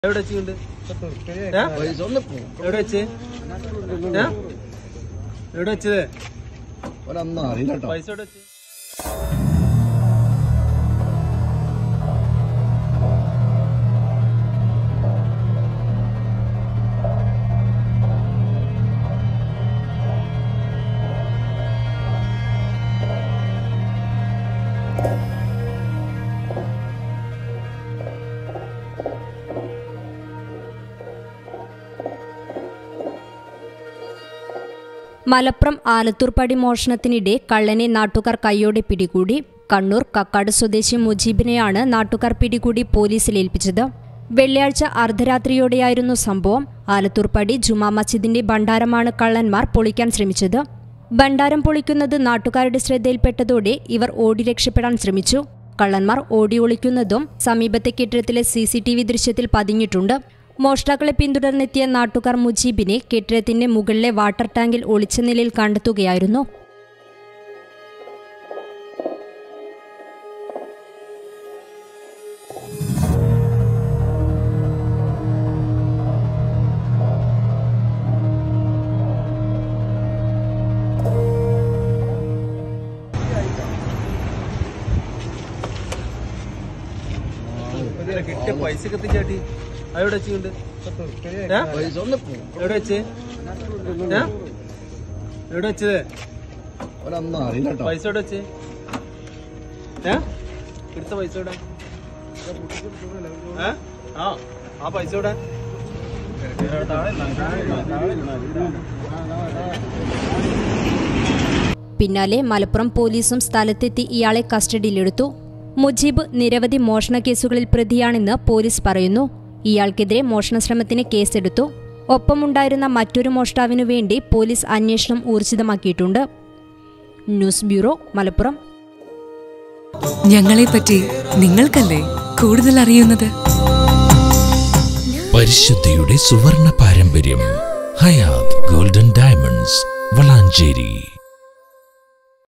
എവിടെ വെച്ചുണ്ട് എവിടെ വെച്ച് എവിടെ വെച്ചത് പൈസ എവിടെ വെച്ച് മലപ്പുറം ആലത്തൂർപ്പടി മോഷണത്തിനിടെ കള്ളനെ നാട്ടുകാർ കൈയോടെ പിടികൂടി. കണ്ണൂർ കക്കാട് സ്വദേശി മുജീബിനെയാണ് നാട്ടുകാർ പിടികൂടി പോലീസിൽ ഏൽപ്പിച്ചത്. വെള്ളിയാഴ്ച അർദ്ധരാത്രിയോടെയായിരുന്നു സംഭവം. ആലത്തൂർപ്പടി ജുമാ മസ്ജിദിന്റെ ഭണ്ഡാരമാണ് കള്ളന്മാർ പൊളിക്കാൻ ശ്രമിച്ചത്. ഭണ്ഡാരം പൊളിക്കുന്നത് നാട്ടുകാരുടെ ശ്രദ്ധയിൽപ്പെട്ടതോടെ ഇവർ ഓടി രക്ഷപ്പെടാൻ ശ്രമിച്ചു. കള്ളന്മാർ ഓടി ഒളിക്കുന്നതും സമീപത്തെ കെട്ടിടത്തിലെ CCTV ദൃശ്യത്തിൽ പതിഞ്ഞിട്ടുണ്ട്. മോഷ്ടാക്കളെ പിന്തുടർന്നെത്തിയ നാട്ടുകാർ മുജീബിനെ കെട്ടിടത്തിന്റെ മുകളിലെ വാട്ടർ ടാങ്കിൽ ഒളിച്ച നിലയിൽ കണ്ടെത്തുകയായിരുന്നു. കിട്ടിയ പൈസ കത്തിച്ചാട്ടി എവിടെ വെച്ചുണ്ട് എവിടെ വെച്ച് എവിടെ വെച്ചത് പൈസ എവിടെ വെച്ച് എടുത്ത പൈസ എവിടെ ആ പൈസ എവിടെ പിന്നാലെ മലപ്പുറം പോലീസും സ്ഥലത്തെത്തി ഇയാളെ കസ്റ്റഡിയിലെടുത്തു. മുജീബ് നിരവധി മോഷണ കേസുകളിൽ പ്രതിയാണെന്ന് പോലീസ് പറയുന്നു. ഇയാൾക്കെതിരെ മോഷണശ്രമത്തിന് കേസെടുത്തു. ഒപ്പമുണ്ടായിരുന്ന മറ്റൊരു മോഷ്ടാവിനു വേണ്ടി പോലീസ് അന്വേഷണം ഊർജിതമാക്കിയിട്ടുണ്ട്. News bureau, Malappuram. ഞങ്ങളെപ്പറ്റി നിങ്ങൾക്കല്ലേ കൂടുതൽ അറിയുന്നത്? പരിശുദ്ധിയുടെ സുവർണ പാരമ്പര്യം. Hayath golden diamonds, Valanchery.